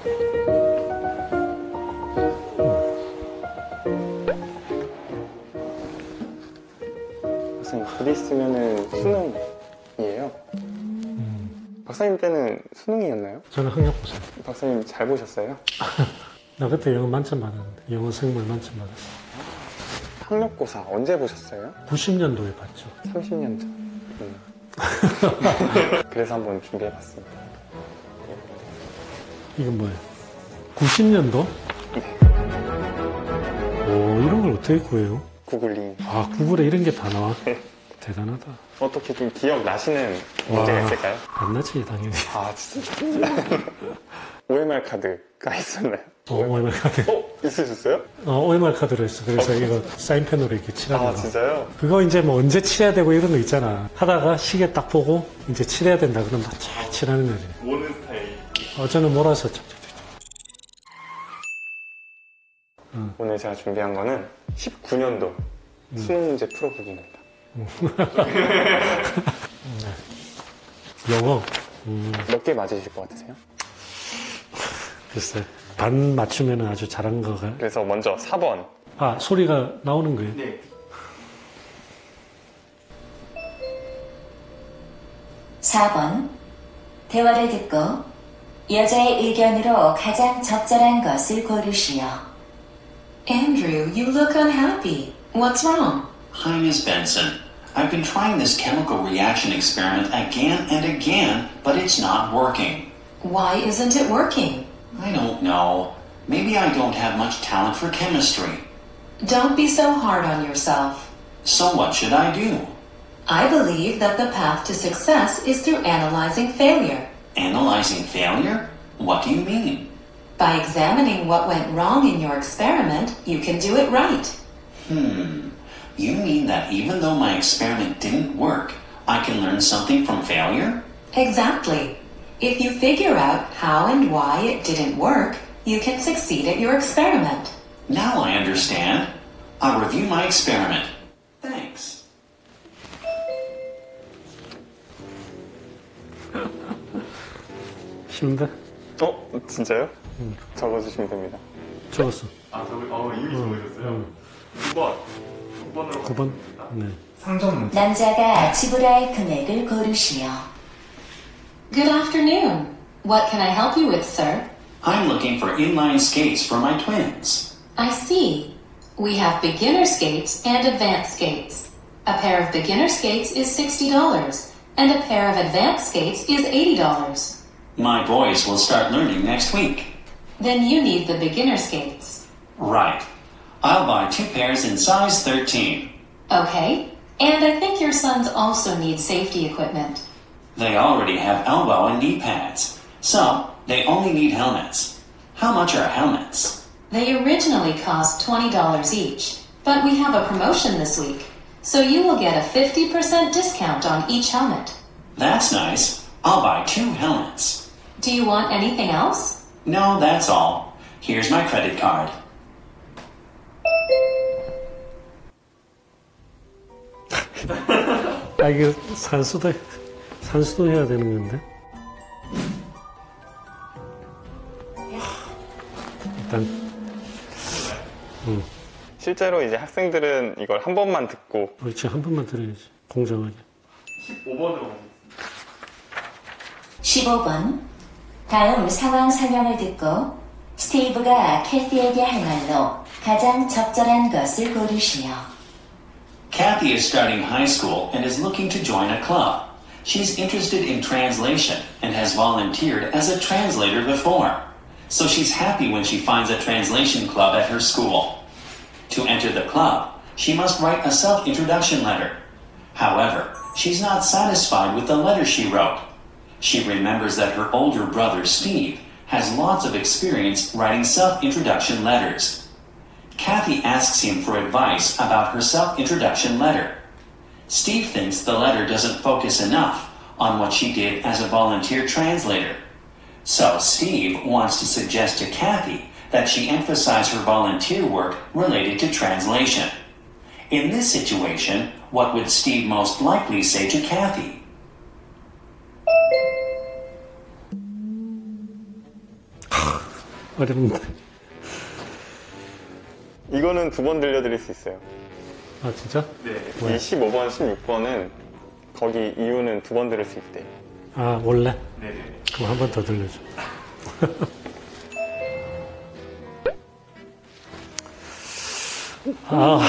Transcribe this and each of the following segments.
박사님, 곧 있으면은 수능이에요. 박사님 때는 수능이었나요? 저는 학력고사. 박사님 잘 보셨어요? 나 그때 영어 만점 받았는데, 영어 생물 만점 받았어. 학력고사 언제 보셨어요? 90년도에 봤죠. 30년 전. 그래서 한번 준비해봤습니다. 이건 뭐예요? 90년도? 네. 오, 이런 걸 어떻게 구해요? 구글링. 아, 구글에 이런 게 다 나와? 네. 대단하다. 어떻게 좀 기억나시는 문제가 있을까요? 안 나지, 당연히. 아, 진짜. OMR 카드가 있었나요? OMR 카드. 있으셨어요? OMR 카드로 했어. 그래서 이거 사인펜으로 이렇게 칠하는 거. 아, 진짜요? 그거 이제 뭐 언제 칠해야 되고 이런 거 있잖아. 하다가 시계 딱 보고 이제 칠해야 된다. 그러면 다 잘 칠하는 거지. 모는 스타일. 저는 몰아서 오늘 제가 준비한 거는 19년도 수능 문제 풀어보기입니다. 영어. 몇 개 맞으실 것 같으세요? 글쎄. 반 맞추면 아주 잘한 거가. 그래서 먼저 4번. 아, 소리가 나오는 거예요? 네. 4번. 대화를 듣고 여자의 의견으로 가장 적절한 것을 고르시오. Andrew, you look unhappy. What's wrong? Hi, Ms. Benson. I've been trying this chemical reaction experiment again and again, but it's not working. Why isn't it working? I don't know. Maybe I don't have much talent for chemistry. Don't be so hard on yourself. So what should I do? I believe that the path to success is through analyzing failure. Analyzing failure? What do you mean? By examining what went wrong in your experiment, you can do it right. You mean that even though my experiment didn't work, I can learn something from failure? Exactly. If you figure out how and why it didn't work, you can succeed at your experiment. Now I understand. I'll review my experiment. Thanks. 쉽다. 진짜요? 적어주시면 됩니다. 적었어. 아, 이미 적으셨어요? 9번. 9번으로 9번? 네. 상점 문제. 남자가 지불할 금액을 고르시오. Good afternoon. What can I help you with, sir? I'm looking for inline skates for my twins. I see. We have beginner skates and advanced skates. A pair of beginner skates is $60, and a pair of advanced skates is $80. My boys will start learning next week. Then you need the beginner skates. Right. I'll buy 2 pairs in size 13. Okay. And I think your sons also need safety equipment. They already have elbow and knee pads, so they only need helmets. How much are helmets? They originally cost $20 each, but we have a promotion this week, so you will get a 50% discount on each helmet. That's nice. I'll buy 2 helmets. Do you want anything else? No, that's all. Here's my credit card. 아, 이게 산수도 해야 되는 건데. 일단, 실제로 이제 학생들은 이걸 한 번만 듣고 그렇지, 한 번만 들어야지. 공정하게. 15번으로 15번. 다음 상황 설명을 듣고 스티브가 캐티에게 할 말로 가장 적절한 것을 고르시오. Kathy is starting high school and is looking to join a club. She's interested in translation and has volunteered as a translator before. So she's happy when she finds a translation club at her school. To enter the club, she must write a self-introduction letter. However, she's not satisfied with the letter she wrote. She remembers that her older brother, Steve, has lots of experience writing self-introduction letters. Kathy asks him for advice about her self-introduction letter. Steve thinks the letter doesn't focus enough on what she did as a volunteer translator. So Steve wants to suggest to Kathy that she emphasize her volunteer work related to translation. In this situation, what would Steve most likely say to Kathy? 어렵는데. 이거는 2번 들려드릴 수 있어요. 아, 진짜? 네. 왜? 이 15번, 16번은 거기 이유는 2번 들을 수 있대. 아, 원래? 네네. 그럼 한 번 더 들려줘. 아.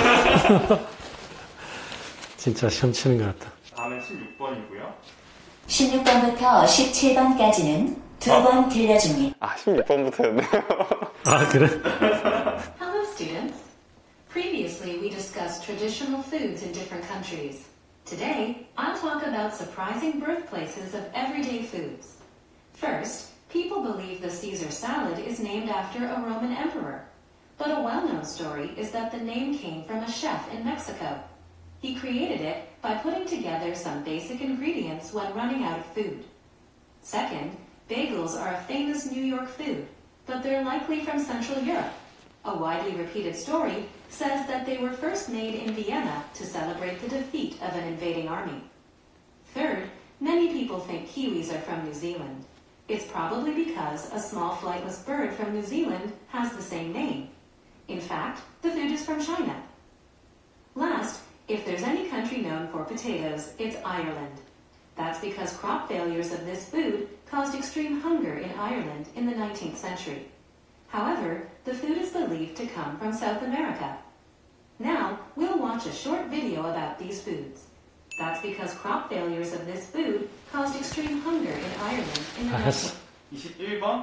진짜 시험 치는 것 같다. 다음은 16번이고요. 16번부터 17번까지는 두 번 들려줍니다. 아, 16번부터였네요. 아, 그래? Hello, students. Previously, we discussed traditional foods in different countries. Today, I'll talk about surprising birthplaces of everyday foods. First, people believe the Caesar salad is named after a Roman emperor. But a well-known story is that the name came from a chef in Mexico. He created it by putting together some basic ingredients when running out of food. Second, bagels are a famous New York food, but they're likely from Central Europe. A widely repeated story says that they were first made in Vienna to celebrate the defeat of an invading army. Third, many people think kiwis are from New Zealand. It's probably because a small flightless bird from New Zealand has the same name. In fact, the food is from China. Last, if there's any country known for potatoes, it's Ireland. That's because crop failures of this food caused extreme hunger in Ireland in the 19th century. However, the food is believed to come from South America. Now, we'll watch a short video about these foods. That's because crop failures of this food caused extreme hunger in Ireland in the 아, 했어. 21번?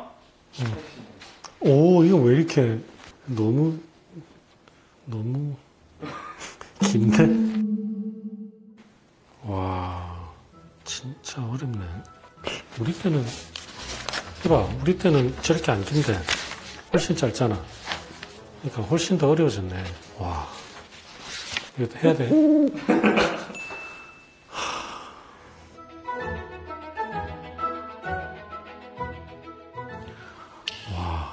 오, 이거 왜 이렇게 너무 긴데? 와, 진짜 어렵네. 우리 때는, 이봐, 우리 때는 저렇게 안 긴데 훨씬 짧잖아. 그러니까 훨씬 더 어려워졌네. 와, 이것도 해야 돼. 와,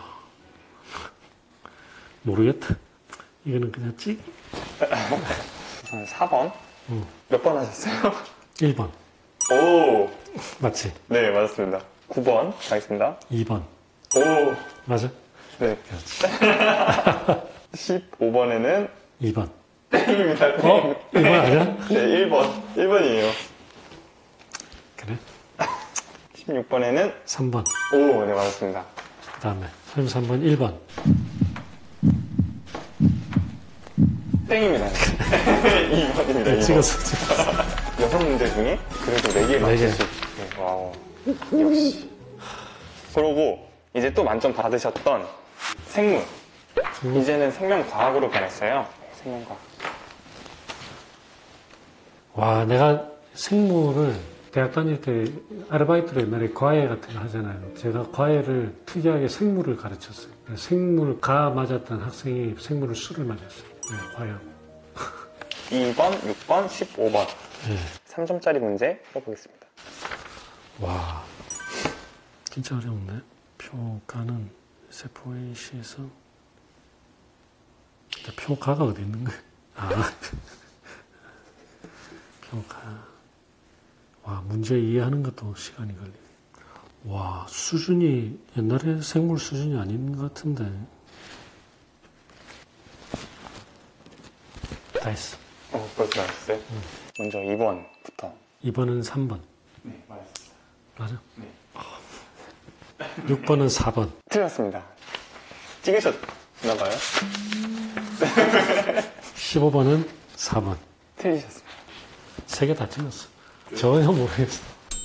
모르겠다. 이거는 그냥 찍. 저는 4번? 몇 번 하셨어요? 1번. 오! 맞지? 네, 맞았습니다. 9번 가겠습니다. 2번. 오! 맞아? 네. 그렇지. 15번에는 2번. 땡입니다. 어? 1번 아니야? 네, 1번. 1번이에요. 그래? 16번에는 3번. 오, 네, 맞았습니다. 그 다음에 33번 1번. 땡입니다. 2번입니다. 2번. 찍었어. 6문제 중에 그래도 4개 맞출 수 있어요. 와우. 역시. 그러고 이제 또 만점 받으셨던 생물. 이제는 생명과학으로 변했어요. 생명과학. 와, 내가 생물을 대학 다닐 때 아르바이트로 옛날에 과외 같은 거 하잖아요. 제가 과외를 특이하게 생물을 가르쳤어요. 생물과 맞았던 학생이 생물을 수를 맞았어요. 네, 과외하고. 2번, 6번, 15번. 네. 3점짜리 문제 풀어보겠습니다. 와, 진짜 어려운데? 표가는 세포의 시에서 표가가 어디 있는 거야? 아, 표가. 와, 문제 이해하는 것도 시간이 걸리네. 와, 수준이 옛날에 생물 수준이 아닌 것 같은데. 다 했어. 벌써 나왔어요? 먼저 2번부터. 2번은 3번. 네, 맞았습니다. 맞아? 네. 6번은 4번. 틀렸습니다. 찍으셨나봐요? 15번은 4번. 틀리셨습니다. 3개 다 찍었어. 전혀 모르겠어.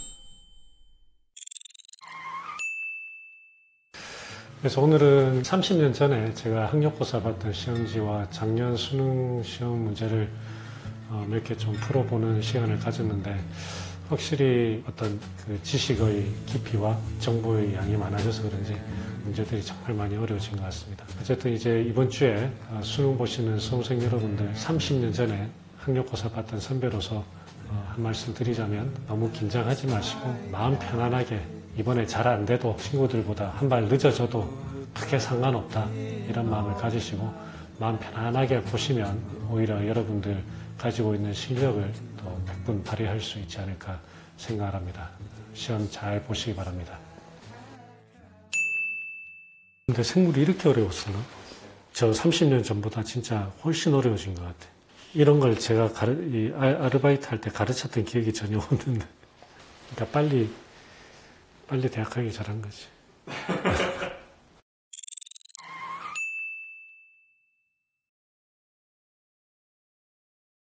그래서 오늘은 30년 전에 제가 학력고사 봤던 시험지와 작년 수능 시험 문제를 몇 개 좀 풀어보는 시간을 가졌는데 확실히 어떤 그 지식의 깊이와 정보의 양이 많아져서 그런지 문제들이 정말 많이 어려워진 것 같습니다. 어쨌든 이제 이번 주에 수능 보시는 수험생 여러분들 30년 전에 학력고사 봤던 선배로서 한 말씀 드리자면 너무 긴장하지 마시고 마음 편안하게 이번에 잘 안 돼도 친구들보다 한 발 늦어져도 크게 상관없다 이런 마음을 가지시고 마음 편안하게 보시면 오히려 여러분들 가지고 있는 실력을 더 100분 발휘할 수 있지 않을까 생각합니다. 시험 잘 보시기 바랍니다. 근데 생물이 이렇게 어려웠었나? 저 30년 전보다 진짜 훨씬 어려워진 것 같아. 이런 걸 제가 아르바이트 할 때 가르쳤던 기억이 전혀 없는데. 그러니까 빨리 대학 가기 잘한 거지.